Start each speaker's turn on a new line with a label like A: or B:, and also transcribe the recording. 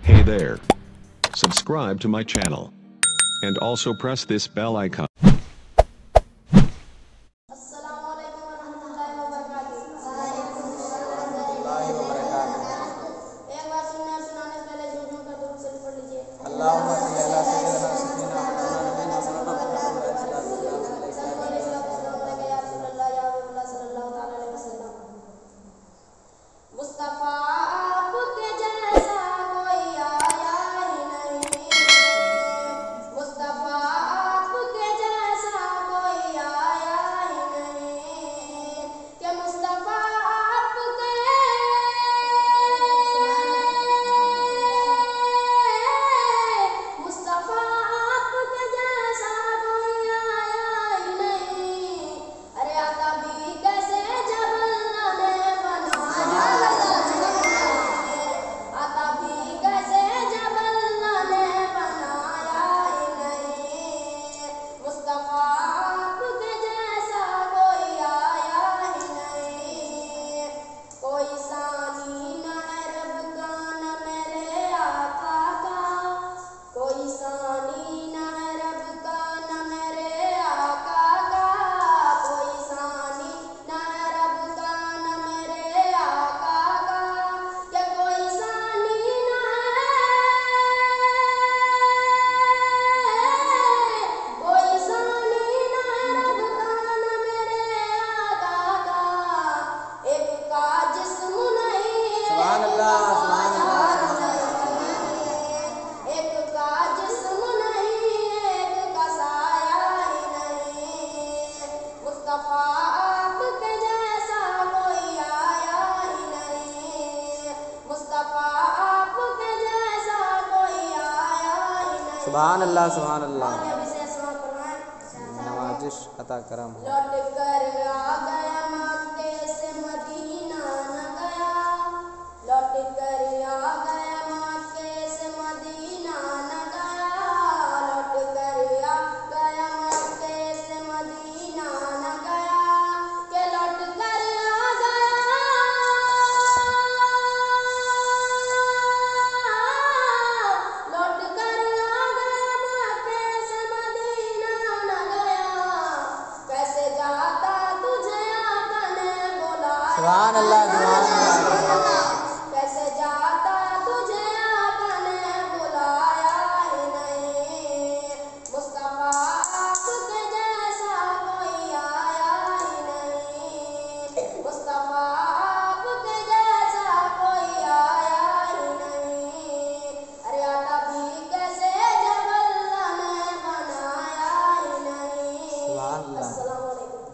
A: Hey there. Subscribe to my channel. And also press this bell icon.
B: السلام علیکم ورحمۃ اللہ وبرکاتہ۔ ایک بار سننے اور سنانے سے پہلے جھوم کر درود شریف پڑھ لیجیے۔
C: اللہم صلی علی سیدنا سیدنا مولانا نبینا محمد
B: مصطفیٰ آپ کے جیسا کوئی آیا ہی نہیں، مصطفیٰ آپ کے جیسا کوئی آیا ہی نہیں، کہ مصطفیٰ آپ کے مصطفیٰ آپ کے جیسا کوئی آیا ہی نہیں، ارے آقا بھی کیسے جب اللہ نے بنایا، آقا بھی کیسے جب اللہ نے بنایا ہی نہیں، مصطفیٰ آپ کے جیسا کوئی آیا ہی نہیں، کوئی ثانی نہ ہے رب کا نہ میرے آقا کا، کوئی ثانی نہ ہے رب کا نہ میرے آقا کا، کوئی ثانی نہ ہے رب کا نہ میرے آقا کا، کہ کوئی ثانی نہ ہے، کوئی ثانی نہ ہے رب کا نہ میرے آقا کا، ایک کا جسم نہیں
C: سبحان اللہ سبحان اللہ
B: ایک کا جسم نہیں، ایک کا سایہ ہی نہیں، مصطفیٰ آپ کے جیسا کوئی آیا ہی نہیں، مصطفیٰ آپ کے جیسا کوئی آیا ہی نہیں۔
C: سبحان اللہ سبحان اللہ
B: اور ابھی سے سماعت فرمائیں۔
C: نوازش عطا کرم ہو۔
B: لوٹ کر آ گیا مکے سے مدینہ نہ گیا، لوٹ کر آ گیا مکے سے مدینہ نہ گیا، لوٹ کر آ گیا مکے سے مدینہ نہ گیا، کہ لوٹ کر آ گیا، لوٹ کر آ گیا مکے سے مدینہ نہ گیا، کیسے جاتا تجھے آقا نے بلایا،
C: سبحان اللہ سبحان اللہ
B: کیسے جاتا تجھے آقا نے بلایا ہی نہیں، مصطفیٰ آپ کے جیسا کوئی آیا ہی نہیں، مصطفیٰ آپ کے جیسا کوئی آیا ہی نہیں، ارے آقا بھی کیسے جب اللہ نے بنایا ہی نہیں۔
C: سبحان اللہ۔
B: السلام علیکم۔